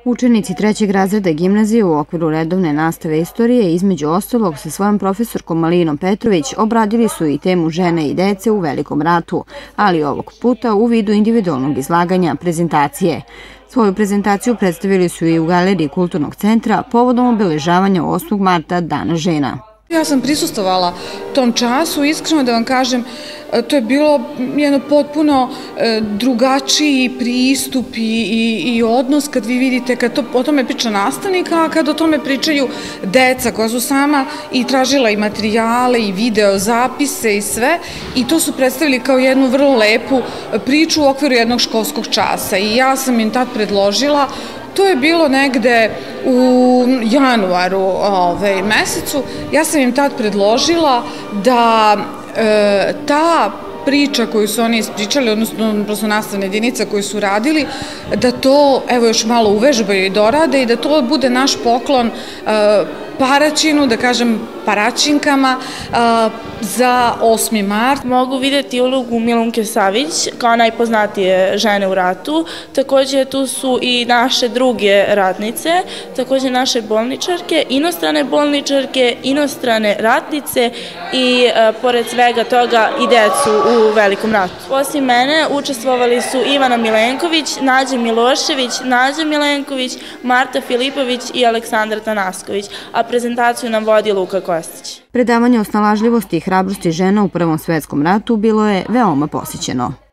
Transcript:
Učenici trećeg razreda gimnazije u okviru redovne nastave istorije između ostalog sa svojom profesorkom Malinom Petrović obradili su i temu žene i dece u Velikom ratu, ali ovog puta u vidu individualnog izlaganja prezentacije. Svoju prezentaciju predstavili su i u Galeriji Kulturnog centra povodom obeležavanja 8. marta Dana žena. Ja sam prisustvovala tom času, iskreno da vam kažem, to je bilo jedno potpuno drugačiji pristup i odnos kad vi vidite, kad o tome priča nastavnik, a kad o tome pričaju deca koja su sama i tražila i materijale i video zapise i sve, i to su predstavili kao jednu vrlo lepu priču u okviru jednog školskog časa i ja sam im tad predložila. To je bilo negde u januaru mesecu. Ja sam im tad predložila da ta priča koju su oni ispričali, odnosno prosto nastavna jedinica koju su radili, da to evo još malo uvežbaju i dorade i da to bude naš poklon Paraćinu, da kažem Paraćinkama, za 8. mart. Mogu vidjeti ulogu Milunke Savić kao najpoznatije žene u ratu. Također tu su i naše druge ratnice, također naše bolničarke, inostrane ratnice i pored svega toga i decu u Velikom ratu. Osim mene učestvovali su Ivana Milenković, Nađa Milošević, Nađa Milenković, Marta Filipović i Aleksandra Tanasković, a prezentaciju nam vodi Luka Kostić. Predavanje o snalažljivosti i hrabrosti žena u Prvom svetskom ratu bilo je veoma posjećeno.